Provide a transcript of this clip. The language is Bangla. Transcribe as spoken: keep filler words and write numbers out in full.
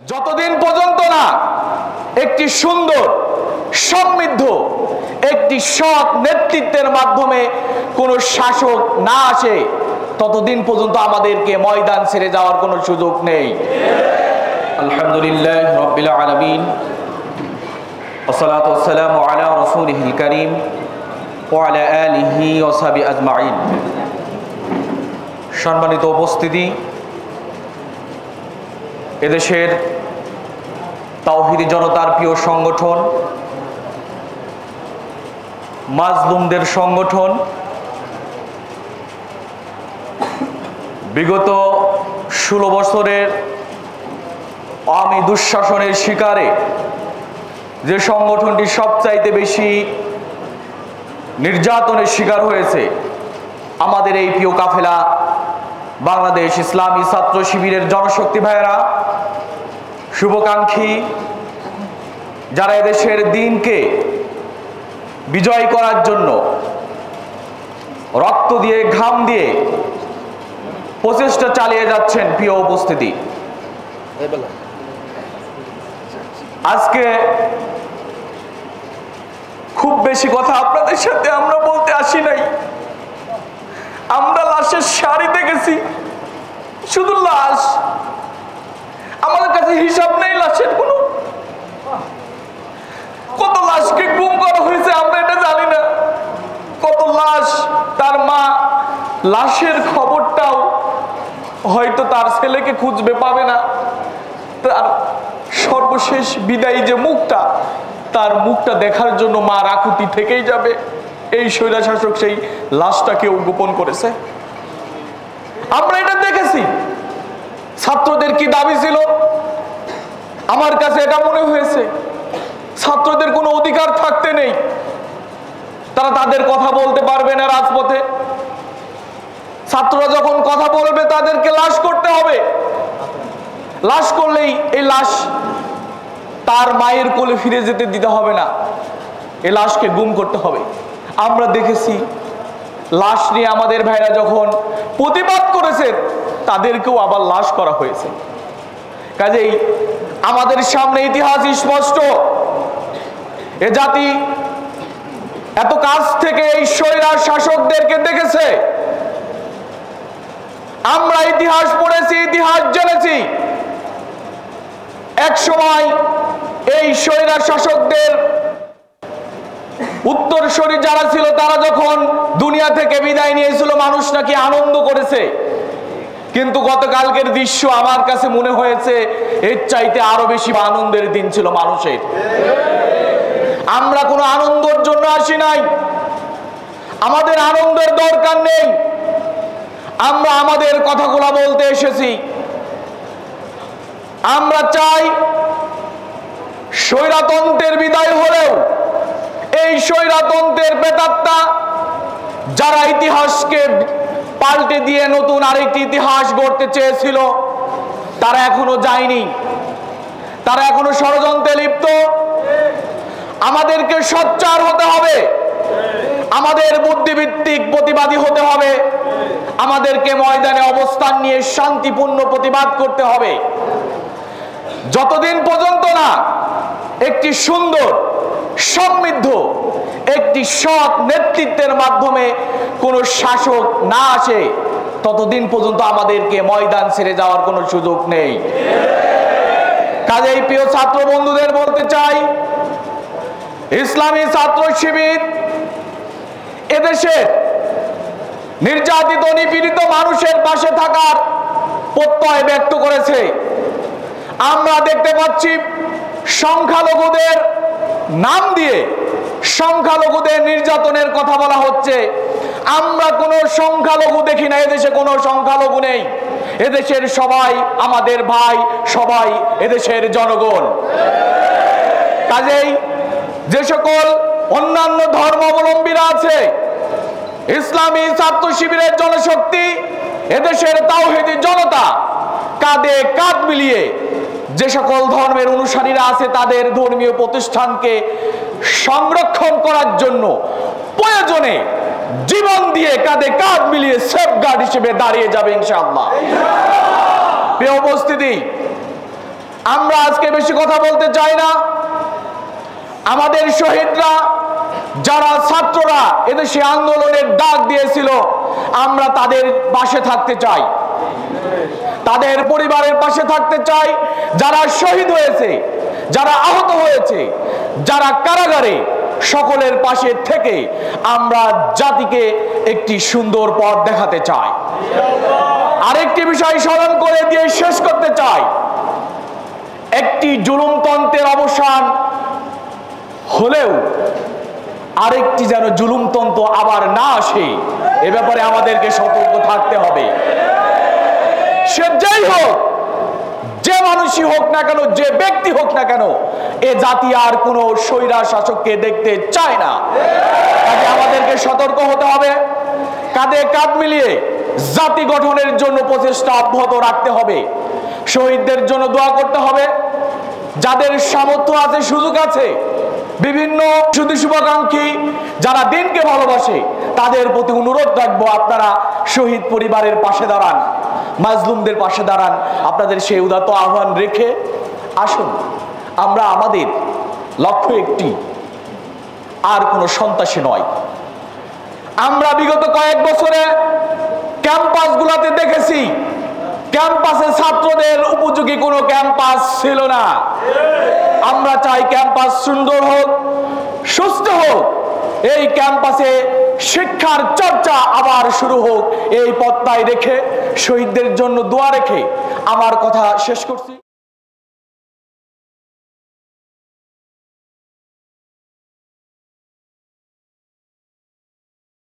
যতদিন পর্যন্ত না একটি সুন্দর সমৃদ্ধ একটি সৎ নেতৃত্বের মাধ্যমে কোনো শাসক না আসে ততদিন পর্যন্ত আমাদেরকে ময়দান ছেড়ে যাওয়ার কোনো সুযোগ নেই। আলহামদুলিল্লাহ রাব্বিল আলামিন ওয়াসসালাতু ওয়াসসালামু আলা রাসূলিহিল কারীম ওয়া আলা আলিহি ওয়া সাহবিহি আজমাইন। সম্মানিত উপস্থিতি, এদেশের তাওহীদি জনতার প্রিয় সংগঠন, মাজলুমদের সংগঠন, বিগত ষোলো বছরের আওয়ামী দুঃশাসনের শিকারে যে সংগঠনটি সবচাইতে বেশি নির্যাতনের শিকার হয়েছে, আমাদের এই প্রিয় কাফেলা বাংলাদেশ ইসলামী ছাত্র শিবিরের জনশক্তি ভাইয়েরা, শুভাকাঙ্ক্ষী যারা এদেশের দিনকে বিজয় করার জন্য রক্ত দিয়ে ঘাম দিয়ে প্রচেষ্টা চালিয়ে যাচ্ছেন। প্রিয় উপস্থিতি, আজকে খুব বেশি কথা আপনাদের সাথে আমরা বলতে আসি নাই। আমরা লাশের সারিতে গেছি, শুধু লাশ, আমাদের কাছে হিসাব নেই লাশের কোনো। কত লাশকে গুম করা হয়েছে আমরা এটা জানি না। কত লাশ, তার মা লাশের খবরটাও হয়তো তার ছেলেকে খুঁজবে, পাবে না। তার সর্বশেষ বিদায়ী যে মুখটা, তার মুখটা দেখার জন্য মা আকুতি থেকেই যাবে। এই স্বৈরশাসক সেই লাশটাকেও গোপন করেছে। আমরা এটা দেখেছি। ছাত্রদের কি দাবি ছিল? আমার কাছে এটা মনে হয়েছে ছাত্রদের কোনো অধিকার থাকতে নেই, তারা তাদের কথা বলতে পারবে না রাজপথে। ছাত্ররা যখন কথা বলবে তাদেরকে লাশ করতে হবে। লাশ করলেই এই লাশ তার মায়ের কোলে ফিরে যেতে দিতে হবে না, এই লাশকে গুম করতে হবে। আমরা দেখেছি লাশ নিয়ে আমাদের ভাইরা যখন প্রতিবাদ করেছে তাদেরকেও আবার লাশ করা হয়েছে। কাজেই আমাদের সামনে ইতিহাস স্পষ্ট। এ জাতি এত কাছ থেকে এই স্বৈরাচার শাসকদেরকে দেখেছে। আমরা ইতিহাস পড়েছি, ইতিহাস জেনেছি। এক সময় এই স্বৈরাচার শাসকদের উত্তরসূরি যারা ছিল তারা যখন দুনিয়া থেকে বিদায় নিয়েছিল, মানুষ নাকি আনন্দ করেছে। কিন্তু গতকালকের দৃশ্য আমার কাছে মনে হয়েছে এর চাইতে আরো বেশি আনন্দের দিন ছিল মানুষের। আমরা কোনো আনন্দের জন্য আসি নাই, আমাদের আনন্দের দরকার নেই। আমরা আমাদের কথাগুলো বলতে এসেছি। আমরা চাই স্বৈরতন্ত্রের বিদায় হলেও এই স্বৈরতন্ত্রের প্রেতাত্মা যারা ইতিহাসকে পাল্টে দিয়ে নতুন আরেকটি ইতিহাস গড়তে চেয়েছিল, তারা এখনো যায়নি, তারা এখনো ষড়যন্ত্রে লিপ্ত। আমাদেরকে সোচ্চার হতে হবে, আমাদের বুদ্ধিভিত্তিক প্রতিবাদী হতে হবে, আমাদেরকে ময়দানে অবস্থান নিয়ে শান্তিপূর্ণ প্রতিবাদ করতে হবে। যতদিন পর্যন্ত না একটি সুন্দর সমৃদ্ধ একটি সৎ নেতৃত্বের মাধ্যমে কোনো শাসক না আসে ততদিন পর্যন্ত আমাদেরকে ময়দান ছেড়ে যাওয়ার কোনো সুযোগ নেই। কাজেই প্রিয় ছাত্র বন্ধুদের বলতে চাই, ইসলামী ছাত্র শিবির এদেশের নির্যাতিত নিপীড়িত মানুষের পাশে থাকার প্রত্যয় ব্যক্ত করেছে। আমরা দেখতে পাচ্ছি সংখ্যালঘুদের নাম দিয়ে সংখ্যালঘুদের নির্যাতনের কথা বলা হচ্ছে। আমরা কোনো সংখ্যালঘু দেখি না, এদেশে কোনো সংখ্যালঘু নেই। এদেশের সবাই আমাদের ভাই, সবাই এদেশের জনগণ। কাজেই যে সকল অন্যান্য ধর্মাবলম্বীরা আছে, ইসলামী ছাত্র শিবিরের জনশক্তি, এদেশের তাওহীদি জনতা কাঁধে কাঁধ মিলিয়ে যে সকল ধর্মের অনুসারীরা আছে তাদের ধর্মীয় প্রতিষ্ঠানকে সংরক্ষণ করার জন্য প্রয়োজনে জীবন দিয়ে কাঁধে কাঁধ মিলিয়ে সেফগার্ড হিসেবে দাঁড়িয়ে যাবে ইনশাআল্লাহ। প্রিয় উপস্থিতি, আমরা আজকে বেশি কথা বলতে চাই না। আমাদের শহীদরা, যারা ছাত্ররা এদেশে আন্দোলনের ডাক দিয়েছিল, আমরা তাদের পাশে থাকতে চাই, তাদের পরিবারের পাশে থাকতে চাই। যারা শহীদ হয়েছে, যারা আহত হয়েছে, যারা কারাগারে, সকলের পাশে থেকে আমরা জাতিকে একটি সুন্দর পথ দেখাতে চাই। আরেকটি বিষয় স্মরণ করে দিয়ে শেষ করতে চাই, একটি জুলুমতন্ত্রের অবসান হলেও আরেকটি যেন জুলুমতন্ত্র আবার না আসে, এ ব্যাপারে আমাদেরকে সতর্ক থাকতে হবে। সে যেই হোক, যে মানুষই হোক না কেন, যে ব্যক্তি হোক না কেন, এ জাতি আর কোনো স্বৈরা শাসককে দেখতে চায় না। কাজে আমাদেরকে সতর্ক হতে হবে, কাঁধে কাঁধ মিলিয়ে জাতি গঠনের জন্য প্রচেষ্টা অব্যাহত রাখতে হবে। শহীদদের জন্য দোয়া করতে হবে। যাদের সামর্থ্য আছে, সুযোগ আছে, বিভিন্ন শুধু শুভাকাঙ্ক্ষী যারা দিনকে ভালোবাসে, তাদের প্রতি অনুরোধ রাখবো, আপনারা শহীদ পরিবারের পাশে দাঁড়ান, মাজলুমদের পাশে দাঁড়ান। আপনাদের সেই উদাত্ত আহ্বান রেখে আসুন, আমরা আমাদের লক্ষ্য একটি, আর কোনো সন্ত্রাসী নয়। আমরা বিগত কয়েক বছরে ক্যাম্পাসগুলোতে দেখেছি, ক্যাম্পাসে ছাত্রদের উপযোগী কোনো ক্যাম্পাস ছিল না। আমরা চাই ক্যাম্পাস সুন্দর হোক, সুস্থ হোক, এই ক্যাম্পাসে শিক্ষার চর্চা আবার শুরু হোক, এই পথটাই রেখে শহীদদের জন্য দোয়া রেখে আমার কথা শেষ করছি।